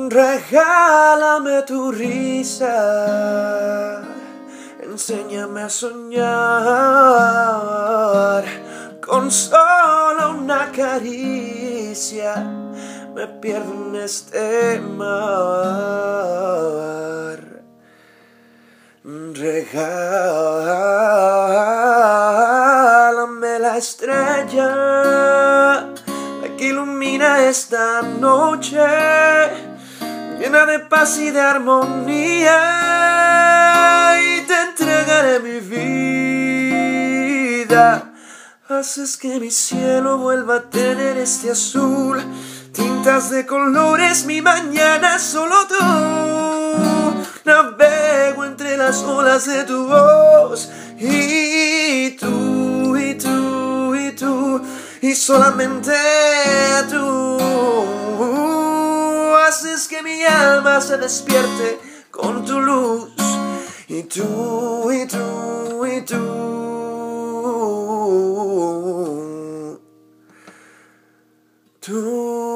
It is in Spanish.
Regálame tu risa, enséñame a soñar. Con solo una caricia me pierdo en este mar. Regálame la estrella, la que ilumina esta noche, llena de paz y de armonía, y te entregaré mi vida. Haces que mi cielo vuelva a tener este azul, tintas de colores, mi mañana solo tú. Navego entre las olas de tu voz, y tú, y tú, y tú, y solamente tú. Haces que mi alma se despierte con tu luz, y tú, y tú, y tú. Tú.